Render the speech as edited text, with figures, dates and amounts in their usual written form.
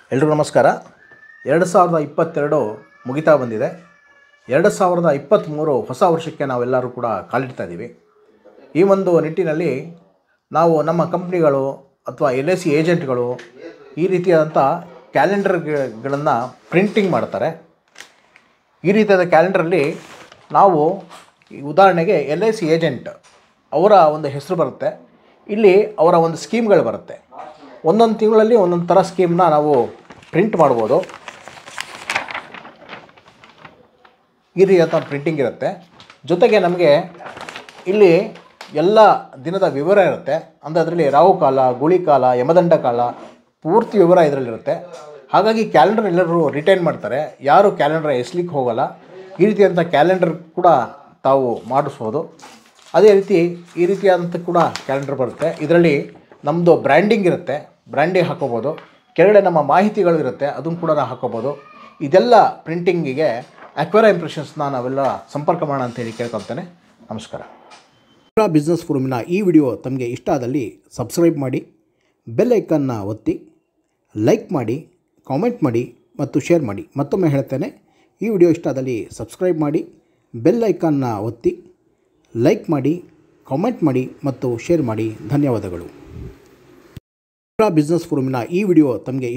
ಎಲ್ರಿಗೂ ನಮಸ್ಕಾರ. 2022 ಮುಗಿತಾ ಬಂದಿದೆ. 2023 ಹೊಸ ವರ್ಷಕ್ಕೆ ನಾವೆಲ್ಲರೂ ಕೂಡ ಕಾಲಿಡ್ತಾ ಇದ್ದೀವಿ. ಈ ಒಂದು ನಿಟ್ಟಿನಲ್ಲಿ ನಾವು ನಮ್ಮ ಕಂಪ್ನಿಗಳು ಅಥವಾ LIC ಏಜೆಂಟ್ಗಳು ಈ ರೀತಿಯಾದಂಥ ಕ್ಯಾಲೆಂಡರ್ಗಳನ್ನು ಪ್ರಿಂಟಿಂಗ್ ಮಾಡ್ತಾರೆ. ಈ ರೀತಿಯಾದ ಕ್ಯಾಲೆಂಡರಲ್ಲಿ ನಾವು ಉದಾಹರಣೆಗೆ LIC ಏಜೆಂಟ್ ಅವರ ಒಂದು ಹೆಸರು ಬರುತ್ತೆ. ಇಲ್ಲಿ ಅವರ ಒಂದು ಸ್ಕೀಮ್ಗಳು ಬರುತ್ತೆ. ಒಂದೊಂದು ತಿಂಗಳಲ್ಲಿ ಒಂದೊಂದು ಥರ ಸ್ಕೀಮ್ನ ನಾವು ಪ್ರಿಂಟ್ ಮಾಡ್ಬೋದು. ಈ ರೀತಿಯಾದ ಪ್ರಿಂಟಿಂಗ್ ಇರುತ್ತೆ. ಜೊತೆಗೆ ನಮಗೆ ಇಲ್ಲಿ ಎಲ್ಲ ದಿನದ ವಿವರ ಇರುತ್ತೆ. ಅಂದರೆ ಅದರಲ್ಲಿ ರಾಹುಕಾಲ, ಗುಳಿಕಾಲ, ಯಮದಂಡ ಕಾಲ ಪೂರ್ತಿ ವಿವರ ಇದರಲ್ಲಿರುತ್ತೆ. ಹಾಗಾಗಿ ಕ್ಯಾಲೆಂಡರ್ ಎಲ್ಲರೂ ರಿಟೈನ್ ಮಾಡ್ತಾರೆ. ಯಾರು ಕ್ಯಾಲೆಂಡರ್ ಎಸ್ಲಿಕ್ಕೆ ಹೋಗಲ್ಲ. ಈ ರೀತಿಯಾದಂಥ ಕ್ಯಾಲೆಂಡರ್ ಕೂಡ ತಾವು ಮಾಡಿಸ್ಬೋದು. ಅದೇ ರೀತಿ ಈ ರೀತಿಯಾದಂಥ ಕೂಡ ಕ್ಯಾಲೆಂಡರ್ ಬರುತ್ತೆ. ಇದರಲ್ಲಿ ನಮ್ಮದು ಬ್ರ್ಯಾಂಡಿಂಗ್ ಇರುತ್ತೆ, ಬ್ರ್ಯಾಂಡಿಂಗ್ ಹಾಕೋಬೋದು. ಕೆಳಗಡೆ ನಮ್ಮ ಮಾಹಿತಿಗಳು ಇರುತ್ತೆ, ಅದನ್ನು ಕೂಡ ನಾವು ಹಾಕೋಬೋದು. ಇದೆಲ್ಲ ಪ್ರಿಂಟಿಂಗಿಗೆ ಅಕ್ವೇರಾ ಇಂಪ್ರೆಷನ್ಸ್ನ ನಾವೆಲ್ಲ ಸಂಪರ್ಕ ಮಾಡೋಣ ಅಂತೇಳಿ ಕೇಳ್ಕೊಳ್ತೇನೆ. ನಮಸ್ಕಾರ. ಬಿಸ್ನೆಸ್ ಫೋರಮ್ನ ಈ ವಿಡಿಯೋ ತಮಗೆ ಇಷ್ಟ ಆದಲ್ಲಿ ಸಬ್ಸ್ಕ್ರೈಬ್ ಮಾಡಿ, ಬೆಲ್ ಐಕನ್ನ ಒತ್ತಿ, ಲೈಕ್ ಮಾಡಿ, ಕಾಮೆಂಟ್ ಮಾಡಿ ಮತ್ತು ಶೇರ್ ಮಾಡಿ. ಮತ್ತೊಮ್ಮೆ ಹೇಳ್ತೇನೆ, ಈ ವಿಡಿಯೋ ಇಷ್ಟ ಆದಲ್ಲಿ ಸಬ್ಸ್ಕ್ರೈಬ್ ಮಾಡಿ, ಬೆಲ್ ಐಕನ್ನ ಒತ್ತಿ, ಲೈಕ್ ಮಾಡಿ, ಕಾಮೆಂಟ್ ಮಾಡಿ ಮತ್ತು ಶೇರ್ ಮಾಡಿ. ಧನ್ಯವಾದಗಳು. ಬಿಸ್ನೆಸ್ ಫೋರಮ್ನ ಈ ವಿಡಿಯೋ ತಮಗೆ